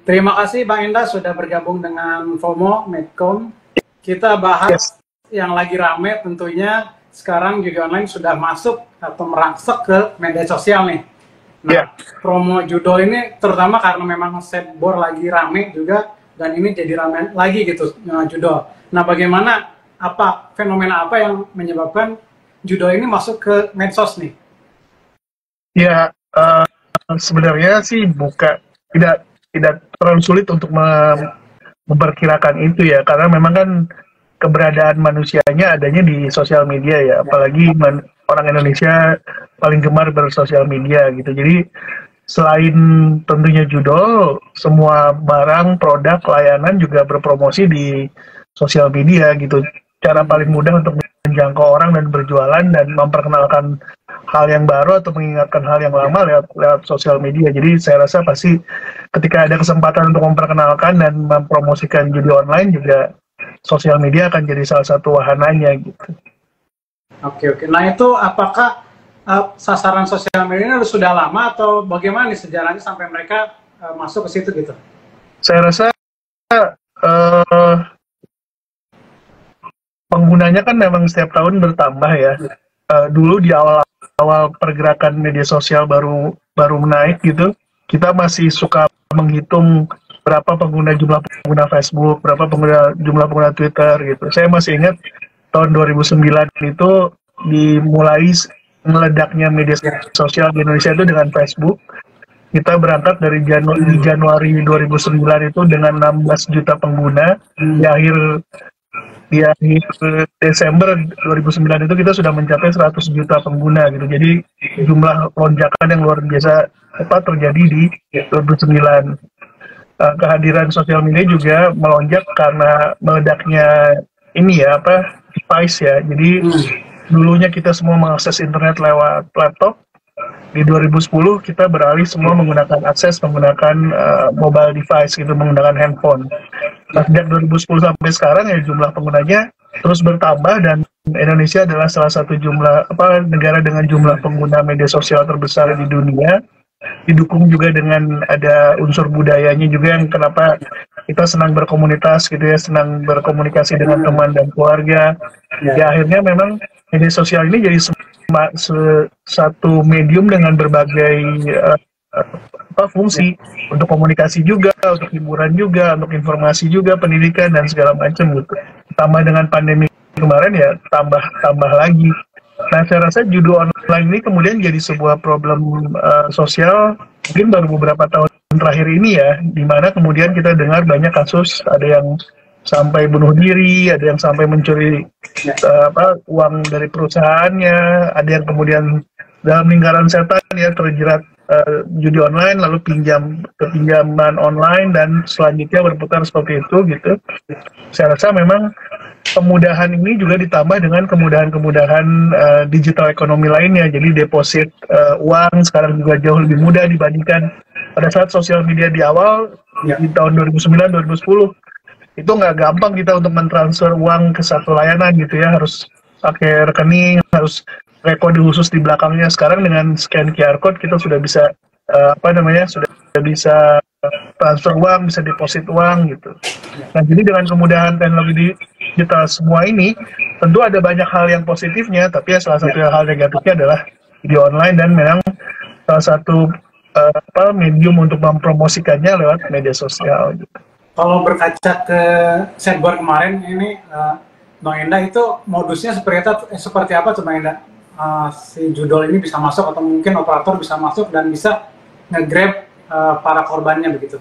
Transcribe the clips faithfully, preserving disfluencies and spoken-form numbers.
Terima kasih Bang Enda sudah bergabung dengan FOMO Medcom. Kita bahas yes. yang lagi rame tentunya sekarang judi online sudah masuk atau merangsek ke media sosial nih. Nah, yeah. promo judol ini terutama karena memang setboard lagi rame juga dan ini jadi rame lagi gitu judol. Nah, bagaimana apa fenomena apa yang menyebabkan judol ini masuk ke medsos nih? Ya, uh, sebenarnya sih buka tidak tidak terlalu sulit untuk mem memperkirakan itu ya, karena memang kan keberadaan manusianya adanya di sosial media ya, apalagi man, orang Indonesia paling gemar bersosial media gitu. Jadi selain tentunya judol, semua barang, produk, layanan juga berpromosi di sosial media gitu. Cara paling mudah untuk menjangkau orang dan berjualan dan memperkenalkan hal yang baru atau mengingatkan hal yang lama lewat, lewat sosial media. Jadi saya rasa pasti ketika ada kesempatan untuk memperkenalkan dan mempromosikan judi online juga sosial media akan jadi salah satu wahananya gitu. Oke oke. Nah itu apakah uh, sasaran sosial media ini sudah lama atau bagaimana nih sejarahnya sampai mereka uh, masuk ke situ gitu? Saya rasa uh, penggunanya kan memang setiap tahun bertambah ya. Uh, dulu di awal-awal pergerakan media sosial baru baru menaik gitu, kita masih suka menghitung berapa pengguna jumlah pengguna Facebook, berapa pengguna jumlah pengguna Twitter gitu. Saya masih ingat tahun dua ribu sembilan itu dimulai meledaknya media sosial di Indonesia itu dengan Facebook. Kita berangkat dari Janu di Januari dua ribu sembilan itu dengan enam belas juta pengguna. Di akhir di akhir Desember dua ribu sembilan itu kita sudah mencapai seratus juta pengguna gitu. Jadi jumlah lonjakan yang luar biasa apa terjadi di dua ribu sembilan. Uh, kehadiran sosial media juga melonjak karena meledaknya ini ya apa device ya. Jadi hmm. dulunya kita semua mengakses internet lewat laptop. Di dua ribu sepuluh kita beralih semua menggunakan akses menggunakan uh, mobile device gitu, menggunakan handphone. Nah, sejak dua ribu sepuluh sampai sekarang ya jumlah penggunanya terus bertambah dan Indonesia adalah salah satu jumlah apa negara dengan jumlah pengguna media sosial terbesar di dunia. Didukung juga dengan ada unsur budayanya juga yang kenapa kita senang berkomunitas gitu ya, senang berkomunikasi dengan teman dan keluarga. Ya akhirnya memang media sosial ini jadi satu medium dengan berbagai uh, apa fungsi untuk komunikasi juga, untuk hiburan juga, untuk informasi juga, pendidikan dan segala macam gitu. Tambah dengan pandemi kemarin ya tambah tambah lagi. Nah saya rasa judi online ini kemudian jadi sebuah problem uh, sosial mungkin baru beberapa tahun terakhir ini ya, di mana kemudian kita dengar banyak kasus ada yang sampai bunuh diri, ada yang sampai mencuri uh, apa, uang dari perusahaannya, ada yang kemudian dalam lingkaran setan ya terjerat uh, judi online, lalu pinjam kepinjaman online dan selanjutnya berputar seperti itu gitu. Saya rasa memang kemudahan ini juga ditambah dengan kemudahan-kemudahan uh, digital ekonomi lainnya. Jadi deposit uh, uang sekarang juga jauh lebih mudah dibandingkan pada saat sosial media di awal ya. Di tahun dua ribu sembilan dua ribu sepuluh. Itu nggak gampang kita untuk mentransfer uang ke satu layanan gitu ya, harus pakai rekening, harus rekode khusus di belakangnya. Sekarang dengan scan Q R code kita sudah bisa uh, apa namanya sudah bisa transfer uang, bisa deposit uang gitu. Nah jadi dengan kemudahan teknologi digital semua ini tentu ada banyak hal yang positifnya, tapi ya salah satu ya. hal negatifnya adalah video online dan memang salah satu uh, apa medium untuk mempromosikannya lewat media sosial gitu. Kalau berkaca ke setboard kemarin ini, uh, Bang Enda itu modusnya seperti apa, eh, seperti apa tuh Bang Enda? Uh, si judol ini bisa masuk atau mungkin operator bisa masuk dan bisa nge-grab uh, para korbannya begitu?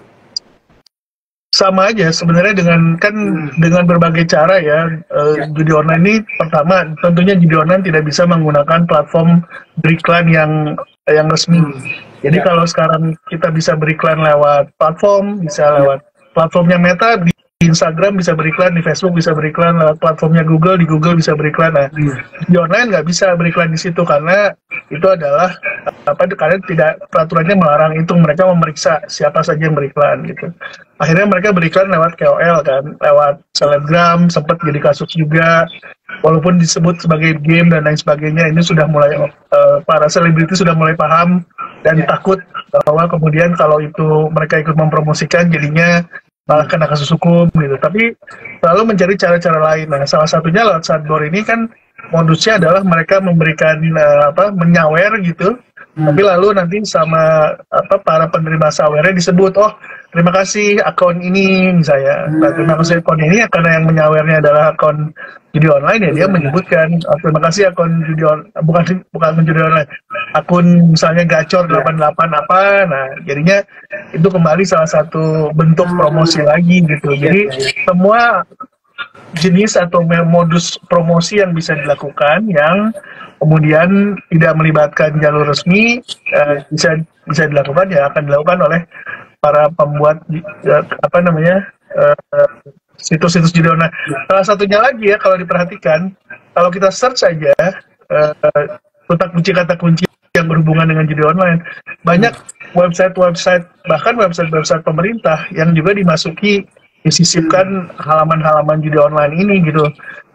Sama aja sebenarnya dengan kan hmm. dengan berbagai cara ya, uh, ya. Judi online ini pertama tentunya judi online tidak bisa menggunakan platform beriklan yang yang resmi. Hmm. Jadi ya. Kalau sekarang kita bisa beriklan lewat platform, bisa lewat platformnya Meta Instagram bisa beriklan, di Facebook bisa beriklan, lewat platformnya Google, di Google bisa beriklan. Nah, di online nggak bisa beriklan di situ karena itu adalah apa? Karena tidak peraturannya melarang itu, mereka memeriksa siapa saja yang beriklan gitu. Akhirnya mereka beriklan lewat K O L kan, lewat selebgram, sempat jadi kasus juga. Walaupun disebut sebagai game dan lain sebagainya, ini sudah mulai uh, para selebriti sudah mulai paham dan yeah. takut bahwa kemudian kalau itu mereka ikut mempromosikan jadinya malah kena kasus hukum gitu. Tapi selalu mencari cara-cara lain. Nah, salah satunya lewat Sadboard ini kan modusnya adalah mereka memberikan uh, apa menyawer gitu. Hmm. Tapi lalu nanti sama apa para penerima sawernya disebut, oh terima kasih akun ini misalnya. Hmm. Nah, terima kasih akun ini karena yang menyawernya adalah akun judi online ya, dia menyebutkan oh, terima kasih akun judi on, bukan bukan akun judi online, akun misalnya gacor delapan puluh delapan apa. Nah, jadinya itu kembali salah satu bentuk promosi lagi gitu. Jadi semua jenis atau modus promosi yang bisa dilakukan yang kemudian tidak melibatkan jalur resmi uh, bisa bisa dilakukan ya akan dilakukan oleh para pembuat uh, apa namanya uh, situs-situs judi online. Salah satunya lagi ya kalau diperhatikan, kalau kita search saja uh, kata kunci kata kunci yang berhubungan dengan judi online, banyak website-website bahkan website-website pemerintah yang juga dimasuki disisipkan halaman-halaman judi online ini gitu.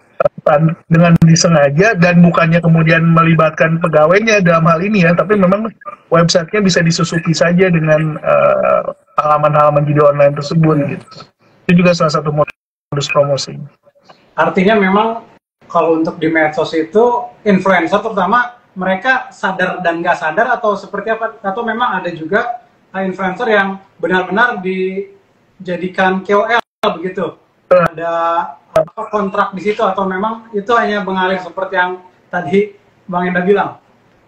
Dengan disengaja dan bukannya kemudian melibatkan pegawainya dalam hal ini ya, tapi memang websitenya bisa disusupi saja dengan uh, halaman-halaman judi online tersebut gitu. Itu juga salah satu modus promosi. Artinya memang kalau untuk di medsos itu influencer terutama mereka sadar dan nggak sadar atau seperti apa, atau memang ada juga influencer yang benar-benar dijadikan K O L begitu, ada apa kontrak di situ, atau memang itu hanya mengalir seperti yang tadi Bang Enda bilang?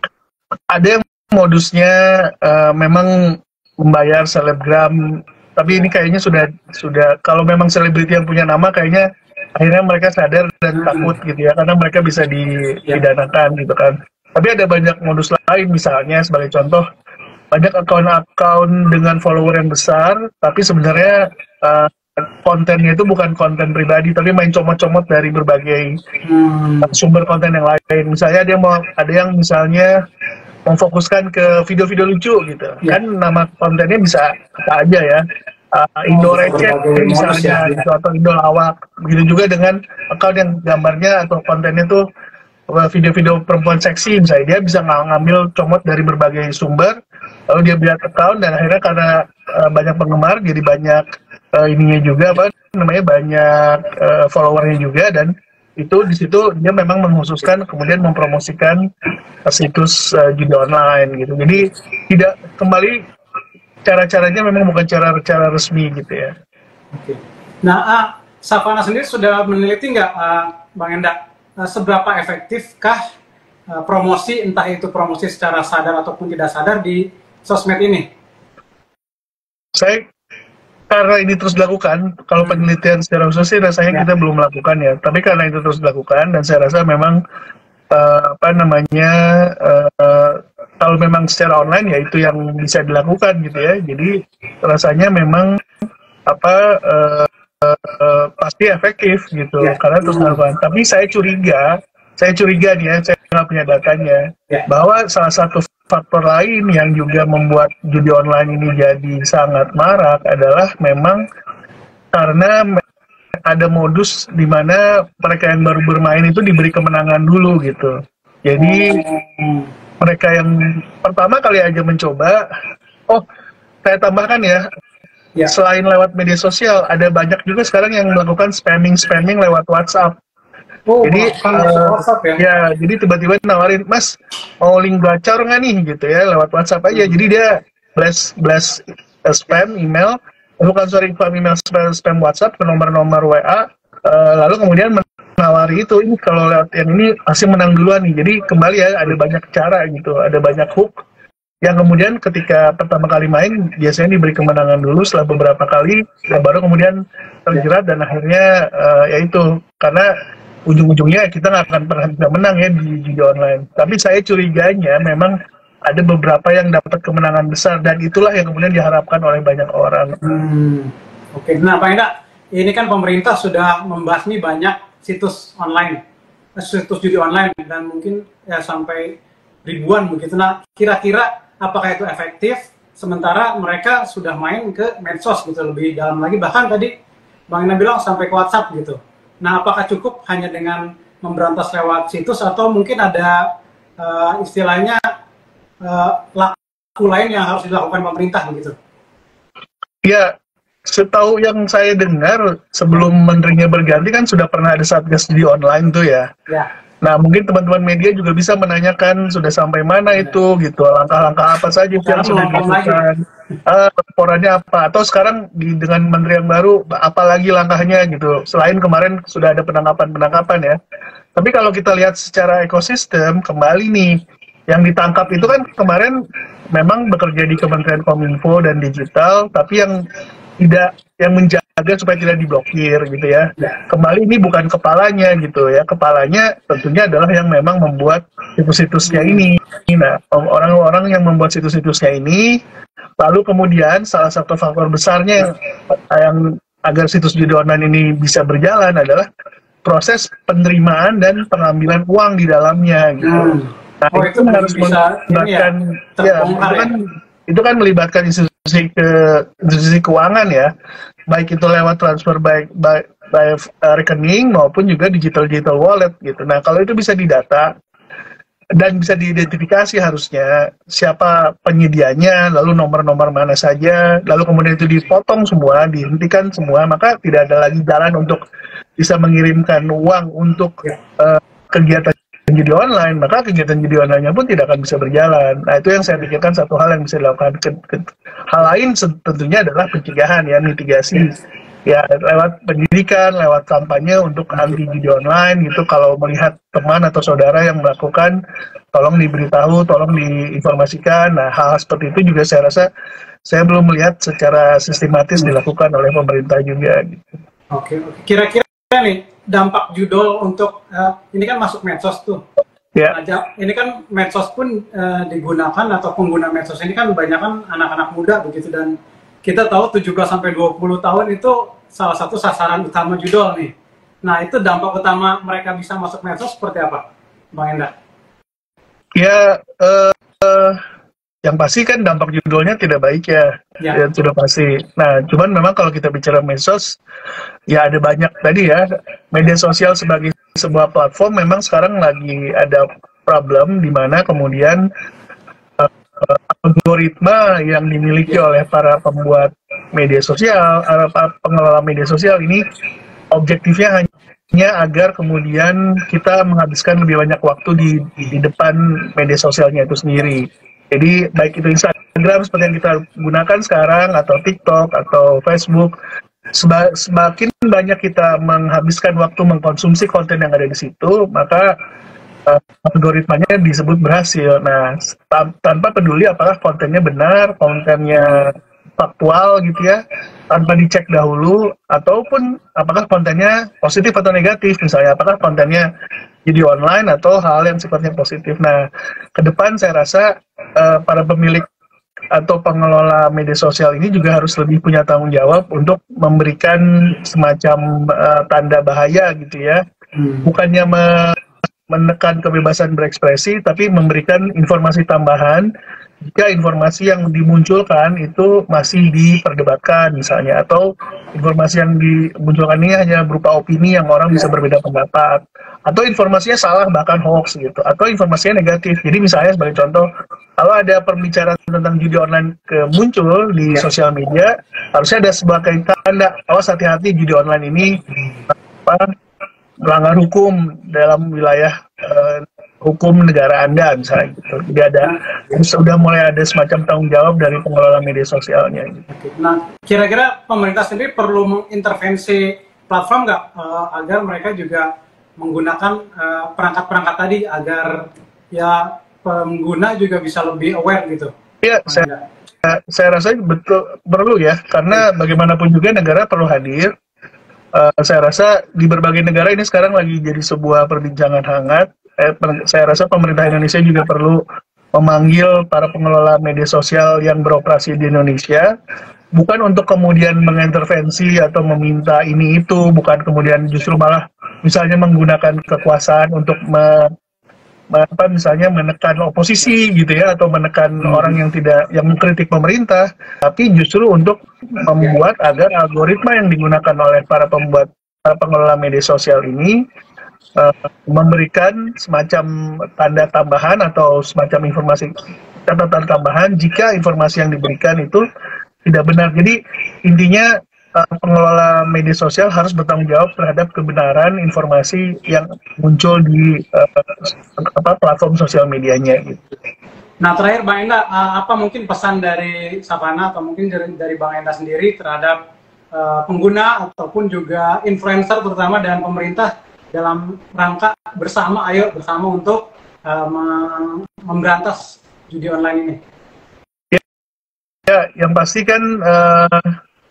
Ada yang modusnya uh, memang membayar selebgram, tapi ini kayaknya sudah sudah kalau memang selebriti yang punya nama kayaknya akhirnya mereka sadar dan hmm. takut gitu ya, karena mereka bisa dipidanakan gitu kan. Tapi ada banyak modus lain, misalnya sebagai contoh banyak akun-akun dengan follower yang besar, tapi sebenarnya uh, kontennya itu bukan konten pribadi, tapi main comot-comot dari berbagai hmm. sumber konten yang lain. Misalnya dia mau ada yang misalnya memfokuskan ke video-video lucu gitu, ya. Kan nama kontennya bisa apa aja ya, uh, Indo receh misalnya, ya. Gitu, atau Indo lawak. Begitu juga dengan account yang gambarnya atau kontennya tuh video-video perempuan seksi misalnya, dia bisa ngambil comot dari berbagai sumber, lalu dia buat account dan akhirnya karena uh, banyak penggemar jadi banyak uh, ininya juga apa namanya banyak uh, followernya juga, dan itu di situ dia memang mengkhususkan kemudian mempromosikan uh, situs uh, judi online gitu. Jadi tidak kembali cara-caranya memang bukan cara-cara resmi gitu ya. Oke. Nah, uh, Savana sendiri sudah meneliti nggak uh, Bang Enda uh, seberapa efektifkah uh, promosi, entah itu promosi secara sadar ataupun tidak sadar di sosmed ini? Saya karena ini terus dilakukan, kalau penelitian secara khusus sih rasanya ya. Kita belum melakukan ya, tapi karena itu terus dilakukan dan saya rasa memang uh, apa namanya uh, kalau memang secara online ya itu yang bisa dilakukan gitu ya. Jadi rasanya memang apa uh, uh, uh, pasti efektif gitu ya. Karena terus dilakukan. Tapi saya curiga, saya curiga nih ya, saya nggak punya datanya ya. Bahwa salah satu faktor lain yang juga membuat judi online ini jadi sangat marak adalah memang karena ada modus di mana mereka yang baru bermain itu diberi kemenangan dulu gitu. Jadi hmm. mereka yang pertama kali aja mencoba, oh saya tambahkan ya, ya, selain lewat media sosial, ada banyak juga sekarang yang melakukan spamming-spamming lewat WhatsApp. Oh, jadi uh, WhatsApp ya? Ya, jadi tiba-tiba nawarin, Mas mau link gacor nggak nih gitu ya, lewat WhatsApp aja. Jadi dia blast blast uh, spam email, bukan sorry spam email spam, spam WhatsApp ke nomor-nomor W A, uh, lalu kemudian menawari itu, ini kalau lewat yang ini pasti menang duluan nih. Jadi kembali ya ada banyak cara gitu, ada banyak hook yang kemudian ketika pertama kali main biasanya diberi kemenangan dulu, setelah beberapa kali ya baru kemudian terjerat dan akhirnya uh, ya itu karena ujung-ujungnya kita nggak akan pernah bisa menang ya di judi online. Tapi saya curiganya memang ada beberapa yang dapat kemenangan besar dan itulah yang kemudian diharapkan oleh banyak orang. Hmm. Oke, nah Pak Enda, ini kan pemerintah sudah membasmi banyak situs online, situs judi online, dan mungkin ya sampai ribuan begitu. Nah, kira-kira apakah itu efektif? Sementara mereka sudah main ke medsos gitu, lebih dalam lagi. Bahkan tadi Bang Ina bilang sampai ke WhatsApp gitu. Nah, apakah cukup hanya dengan memberantas lewat situs, atau mungkin ada uh, istilahnya uh, laku lain yang harus dilakukan pemerintah begitu? Ya, setahu yang saya dengar sebelum menterinya berganti kan sudah pernah ada Satgas Judi Online tuh ya. Ya. Nah, mungkin teman-teman media juga bisa menanyakan sudah sampai mana itu, gitu, langkah-langkah apa saja yang sudah dilakukan, uh, laporannya apa, atau sekarang di, dengan menteri yang baru, apa lagi langkahnya, gitu. Selain kemarin sudah ada penangkapan-penangkapan ya. Tapi kalau kita lihat secara ekosistem, kembali nih, yang ditangkap itu kan kemarin memang bekerja di Kementerian Kominfo dan Digital, tapi yang tidak, yang menjaga supaya tidak diblokir gitu ya. Kembali ini bukan kepalanya gitu ya, kepalanya tentunya adalah yang memang membuat situs-situsnya ini. Nah, orang-orang yang membuat situs-situsnya ini, lalu kemudian salah satu faktor besarnya yang, yang agar situs judi online ini bisa berjalan adalah proses penerimaan dan pengambilan uang di dalamnya gitu. Nah, oh, itu, itu harus melibatkan, ya, ya, itu kan itu kan melibatkan institusi ke institusi keuangan ya, baik itu lewat transfer baik by, by uh, rekening maupun juga digital digital wallet gitu. Nah, kalau itu bisa didata dan bisa diidentifikasi harusnya siapa penyedianya, lalu nomor-nomor mana saja, lalu kemudian itu dipotong semua, dihentikan semua, maka tidak ada lagi jalan untuk bisa mengirimkan uang untuk uh, kegiatan judi online, maka kegiatan judi online-nya pun tidak akan bisa berjalan. Nah, itu yang saya pikirkan satu hal yang bisa dilakukan. Ke, ke, hal lain tentunya adalah pencegahan ya, mitigasi. Ya, lewat pendidikan, lewat kampanye untuk anti judi online gitu. Kalau melihat teman atau saudara yang melakukan, tolong diberitahu, tolong diinformasikan. Nah, hal, hal seperti itu juga saya rasa saya belum melihat secara sistematis dilakukan oleh pemerintah juga. Gitu. Oke, oke. Kira-kira nih dampak judol untuk uh, ini kan masuk medsos tuh. Ya. Nah, ini kan medsos pun uh, digunakan, atau pengguna medsos ini kan banyak kan anak-anak muda begitu, dan kita tahu tujuh belas sampai dua puluh tahun itu salah satu sasaran utama judol nih. Nah, itu dampak utama mereka bisa masuk medsos seperti apa, Bang Enda? Ya, uh, uh, yang pasti kan dampak judulnya tidak baik ya, ya. Ya, sudah pasti. Nah, cuman memang kalau kita bicara medsos, ya ada banyak tadi ya, media sosial sebagai sebuah platform memang sekarang lagi ada problem di mana kemudian uh, algoritma yang dimiliki ya. oleh para pembuat media sosial, uh, pengelola media sosial ini objektifnya hanya agar kemudian kita menghabiskan lebih banyak waktu di, di depan media sosialnya itu sendiri. Jadi baik itu Instagram seperti yang kita gunakan sekarang, atau TikTok, atau Facebook, seba semakin banyak kita menghabiskan waktu mengkonsumsi konten yang ada di situ, maka uh, algoritmanya disebut berhasil. Nah, tanpa peduli apakah kontennya benar, kontennya faktual gitu ya, tanpa dicek dahulu, ataupun apakah kontennya positif atau negatif, misalnya apakah kontennya jadi online atau hal yang sifatnya positif. Nah, ke depan saya rasa uh, para pemilik atau pengelola media sosial ini juga harus lebih punya tanggung jawab untuk memberikan semacam uh, tanda bahaya gitu ya, hmm. bukannya me menekan kebebasan berekspresi, tapi memberikan informasi tambahan jika informasi yang dimunculkan itu masih diperdebatkan misalnya, atau informasi yang dimunculkan ini hanya berupa opini yang orang bisa berbeda pendapat, atau informasinya salah bahkan hoax gitu, atau informasinya negatif. Jadi misalnya sebagai contoh, kalau ada pembicaraan tentang judi online ke muncul di sosial media, harusnya ada sebuah tanda, awas hati-hati judi online ini apa, melanggar hukum dalam wilayah uh, hukum negara Anda misalnya gitu. Jadi ada, sudah mulai ada semacam tanggung jawab dari pengelola media sosialnya gitu. Nah, kira-kira pemerintah sendiri perlu mengintervensi platform nggak uh, agar mereka juga menggunakan perangkat-perangkat uh, tadi agar ya pengguna juga bisa lebih aware gitu? Iya, saya, saya rasa betul perlu ya, karena bagaimanapun juga negara perlu hadir. Uh, saya rasa di berbagai negara ini sekarang lagi jadi sebuah perbincangan hangat. Eh, saya rasa pemerintah Indonesia juga perlu memanggil para pengelola media sosial yang beroperasi di Indonesia, bukan untuk kemudian mengintervensi atau meminta ini itu, bukan kemudian justru malah misalnya menggunakan kekuasaan untuk me, me- apa misalnya menekan oposisi gitu ya, atau menekan Hmm. orang yang tidak yang mengkritik pemerintah, tapi justru untuk membuat agar algoritma yang digunakan oleh para pembuat para pengelola media sosial ini uh, memberikan semacam tanda tambahan atau semacam informasi catatan tambahan jika informasi yang diberikan itu tidak benar. Jadi intinya uh, pengelola media sosial harus bertanggung jawab terhadap kebenaran informasi yang muncul di uh, apa platform sosial medianya gitu. Nah, terakhir Bang Enda, uh, apa mungkin pesan dari Savana atau mungkin dari, dari Bang Enda sendiri terhadap uh, pengguna ataupun juga influencer terutama dan pemerintah dalam rangka bersama, ayo bersama untuk uh, mem- memberantas judi online ini? Ya, yang pasti kan uh,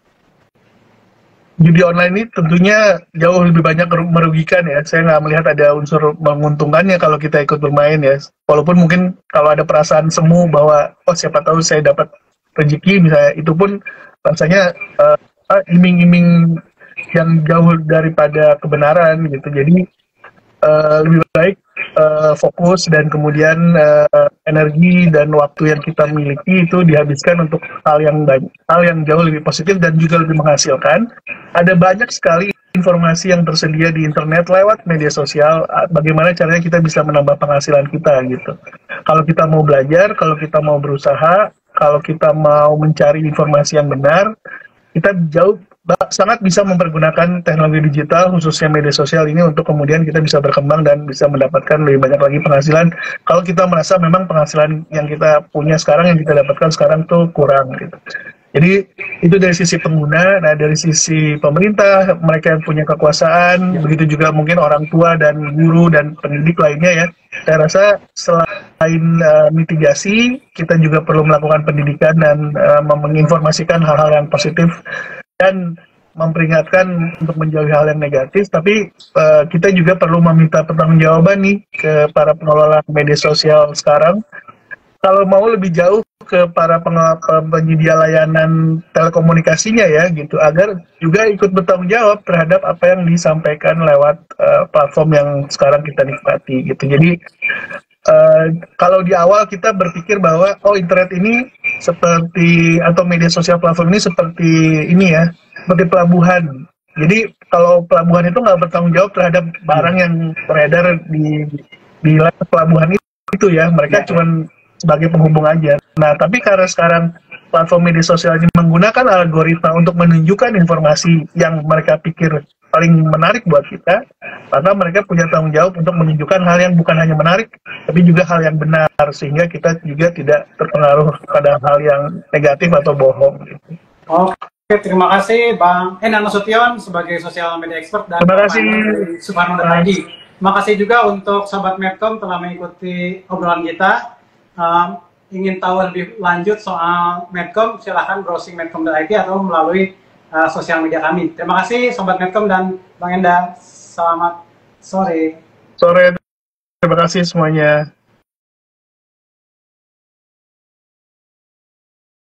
judi online ini tentunya jauh lebih banyak merugikan ya. Saya nggak melihat ada unsur menguntungkannya kalau kita ikut bermain ya. Walaupun mungkin kalau ada perasaan semu bahwa oh siapa tahu saya dapat rezeki misalnya, itu pun rasanya uh, iming-iming yang jauh daripada kebenaran gitu. Jadi uh, lebih baik uh, fokus dan kemudian uh, energi dan waktu yang kita miliki itu dihabiskan untuk hal yang banyak, hal yang jauh lebih positif dan juga lebih menghasilkan. Ada banyak sekali informasi yang tersedia di internet lewat media sosial. Bagaimana caranya kita bisa menambah penghasilan kita gitu. Kalau kita mau belajar, kalau kita mau berusaha, kalau kita mau mencari informasi yang benar, kita jauh sangat bisa mempergunakan teknologi digital khususnya media sosial ini untuk kemudian kita bisa berkembang dan bisa mendapatkan lebih banyak lagi penghasilan kalau kita merasa memang penghasilan yang kita punya sekarang, yang kita dapatkan sekarang tuh kurang gitu. Jadi itu dari sisi pengguna. Nah dari sisi pemerintah, mereka yang punya kekuasaan, ya. Begitu juga mungkin orang tua dan guru dan pendidik lainnya ya. Saya rasa selain uh, mitigasi, kita juga perlu melakukan pendidikan dan uh, menginformasikan hal-hal yang positif dan memperingatkan untuk menjauhi hal yang negatif. Tapi uh, kita juga perlu meminta pertanggungjawaban nih ke para pengelola media sosial sekarang. Kalau mau lebih jauh ke para penyedia layanan telekomunikasinya ya gitu, agar juga ikut bertanggung jawab terhadap apa yang disampaikan lewat uh, platform yang sekarang kita nikmati gitu. Jadi uh, kalau di awal kita berpikir bahwa oh internet ini seperti atau media sosial platform ini seperti ini ya, seperti pelabuhan. Jadi kalau pelabuhan itu nggak bertanggung jawab terhadap barang yang beredar di di pelabuhan itu ya, mereka cuma sebagai penghubung aja. Nah, tapi karena sekarang platform media sosial ini menggunakan algoritma untuk menunjukkan informasi yang mereka pikir paling menarik buat kita, maka mereka punya tanggung jawab untuk menunjukkan hal yang bukan hanya menarik, tapi juga hal yang benar, sehingga kita juga tidak terpengaruh pada hal yang negatif atau bohong. Oke, terima kasih Bang Enda Nasution sebagai sosial media expert dan terima kasih Suparno dan Haji. Terima kasih juga untuk Sobat Medcom telah mengikuti obrolan kita. Um, ingin tahu lebih lanjut soal Medcom, silahkan browsing medcom dot I T atau melalui uh, sosial media kami. Terima kasih Sobat Medcom dan Bang Enda. Selamat sore. Sore, terima kasih semuanya.